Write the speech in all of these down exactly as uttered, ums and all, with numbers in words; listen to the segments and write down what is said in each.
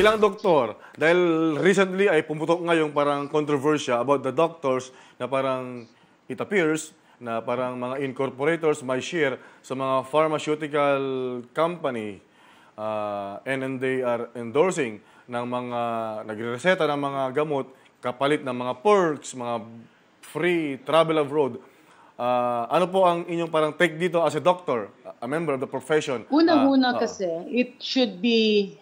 bilang doktor, dahil recently ay pumutok ngayong parang controversy about the doctors na parang it appears na parang mga incorporators may share sa mga pharmaceutical company uh, and then they are endorsing ng mga nagreseta ng mga gamot kapalit ng mga perks, mga free travel abroad. Uh, ano po ang inyong parang take dito as a doctor, a member of the profession? Unang-una uh, uh, kasi, it should be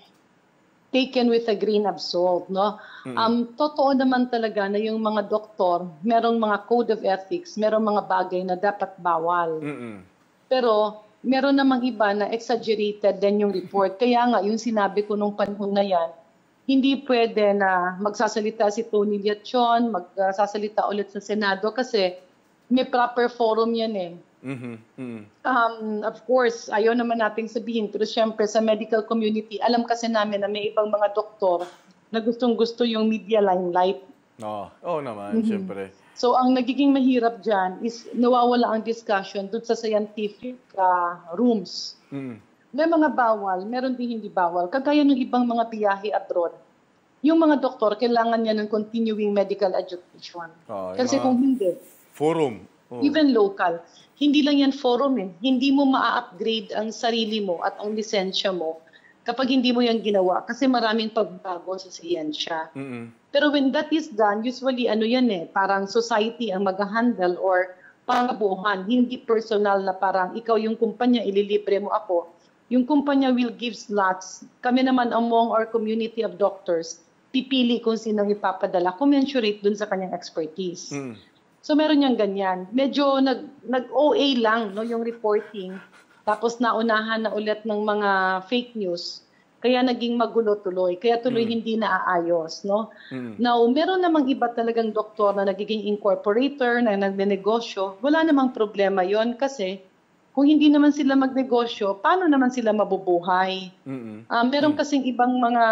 taken with a grain of salt, no? Mm-hmm. Um, totoo naman talaga na yung mga doktor, merong mga code of ethics, merong mga bagay na dapat bawal. Mm-hmm. Pero meron namang iba na exaggerated din yung report. Kaya nga, yung sinabi ko nung panahon na yan, hindi pwede na magsasalita si Tony Liachon, magsasalita ulit sa Senado kasi may proper forum yan eh. Mm-hmm. Mm-hmm. Um, of course, ayaw naman nating sabihin, pero syempre sa medical community, alam kasi namin na may ibang mga doktor na gustong-gusto yung media limelight. Oo, oh, oh, naman, mm-hmm. syempre. So ang nagiging mahirap dyan is nawawala ang discussion dun sa scientific uh, rooms. Mm-hmm. May mga bawal, meron din hindi bawal. Kagaya ng ibang mga biyahe abroad. Yung mga doktor, kailangan niya ng continuing medical education. Oh, kasi kung hindi, forum. Oh. Even local. Hindi lang yan forum eh. Hindi mo ma-upgrade ang sarili mo at ang lisensya mo kapag hindi mo yan ginawa. Kasi maraming pagbago sa siyensya. Mm-hmm. Pero when that is done, usually ano yan eh, parang society ang mag-handle or pangabuhan. Hindi personal na parang ikaw yung kumpanya, ililibre mo ako. Yung kumpanya will give slots. Kami naman among our community of doctors, pipili kung sinong ipapadala, commensurate dun sa kanyang expertise. Mm. So meron niyang ganyan. Medyo nag, nag-O A lang no, yung reporting. Tapos naunahan na ulit ng mga fake news. Kaya naging magulo tuloy. Kaya tuloy mm. hindi naaayos. No? Mm. Now, meron namang iba talagang doktor na nagiging incorporator, na nagnenegosyo. Wala namang problema yon kasi kung hindi naman sila magnegosyo, paano naman sila mabubuhay? Mm-hmm. Um, meron mm-hmm. kasing ibang mga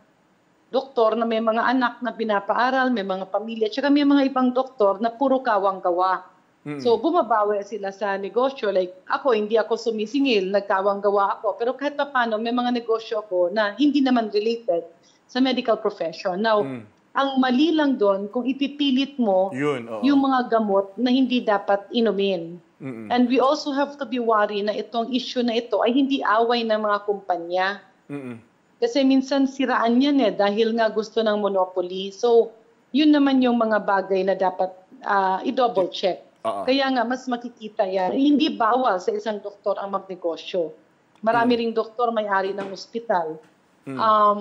doktor na may mga anak na pinapaaral, may mga pamilya, tsaka may mga ibang doktor na puro kawang gawa. Mm-hmm. So bumabawi sila sa negosyo. Like ako, hindi ako sumisingil, nagkawang gawa ako. Pero kahit pa paano, may mga negosyo ako na hindi naman related sa medical profession. Now, mm. ang mali lang doon, kung ipipilit mo Yun, yung mga gamot na hindi dapat inumin. Mm-mm. And we also have to be worried na itong issue na ito ay hindi away ng mga kumpanya. Mm-mm. Kasi minsan siraan yan eh dahil nga gusto ng monopoly. So, yun naman yung mga bagay na dapat uh, i-double check. Uh-huh. Kaya nga, mas makikita yan. Hindi bawal sa isang doktor ang magnegosyo. Marami mm. ring doktor may-ari ng ospital. Mm. Um,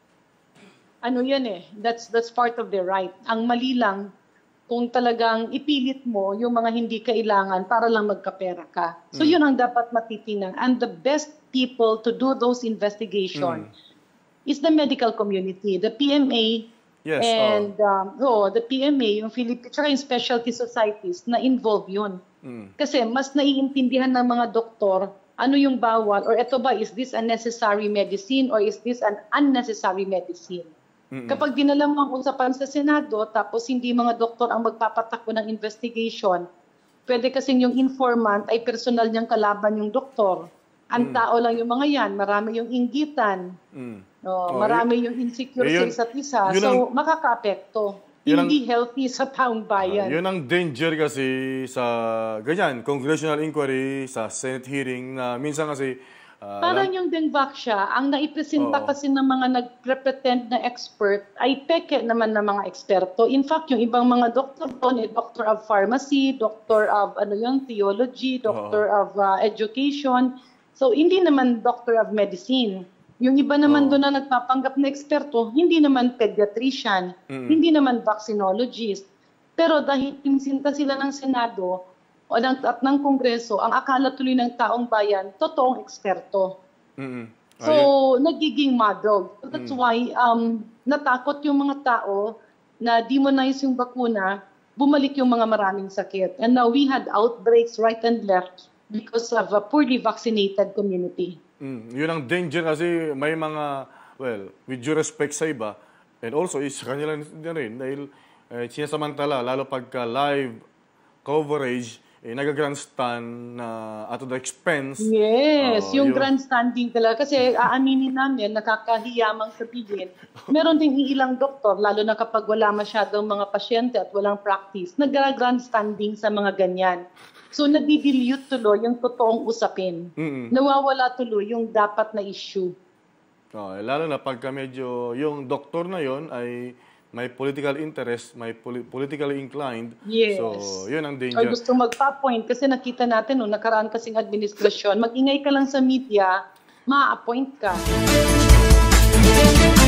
ano yan eh, that's, that's part of their right. Ang mali lang, kung talagang ipilit mo yung mga hindi kailangan para lang magkapera ka. So mm. yun ang dapat matitingnan. And the best people to do those investigation mm. is the medical community, the P M A, yes, and oh. Um, oh, the P M A, yung Philippine, tsaka yung specialty societies na involve yun. Mm. Kasi mas naiintindihan ng mga doktor ano yung bawal or eto ba, is this a necessary medicine or is this an unnecessary medicine? Mm-mm. Kapag dinala mo ang usapan sa Senado, tapos hindi mga doktor ang magpapatakbo ng investigation, pwede kasing yung informant ay personal niyang kalaban yung doktor. Ang mm. tao lang yung mga yan, marami yung inggitan, mm. no, oh, marami yung insecure sa isa't isa, so ang, makaka-apekto. Hindi ang, healthy sa taong bayan. Uh, yun ang danger kasi sa ganyan, congressional inquiry, sa Senate hearing, na minsan kasi Uh, Parang yung Dengvac siya, ang naipresenta kasi ng mga nag-pretend na expert ay peke naman ng mga eksperto. In fact, yung ibang mga doktor doon, eh, doctor of pharmacy, doctor of ano yun, theology, doctor oh. of uh, education. So, hindi naman doctor of medicine. Yung iba naman oh. doon na nagpapanggap na eksperto, hindi naman pediatrician, mm-hmm. hindi naman vaccinologist. Pero dahil pinsinta sila ng Senado, o ng, at ng Kongreso, ang akala tuloy ng taong bayan, totoong eksperto. Mm-hmm. So, nagiging muddled. So, that's mm-hmm. why um, natakot yung mga tao na demonize yung bakuna, bumalik yung mga maraming sakit. And now we had outbreaks right and left because of a poorly vaccinated community. Mm, yun ang danger kasi may mga, well, with due respect sa iba, and also is kanila rin dahil eh, sinasamantala, lalo pagka live coverage, eh, nag-grandstand na at the expense. Yes, uh, yung, yung grandstanding talaga. Kasi aaminin namin, nakakahiyamang sabihin. Meron din ilang doktor, lalo na kapag wala masyadong mga pasyente at walang practice, nag-grandstanding sa mga ganyan. So, nadi-dilute tuloy yung totoong usapin. Mm-mm. Nawawala tuloy yung dapat na issue. Oh, lalo na pagka medyo yung doktor na yon ay may political interest, may poli- politically inclined. Yes. So, yun ang danger. Or gusto magpa-appoint kasi nakita natin, no, nakaraan kasing administrasyon, mag-ingay ka lang sa media, ma-appoint ka.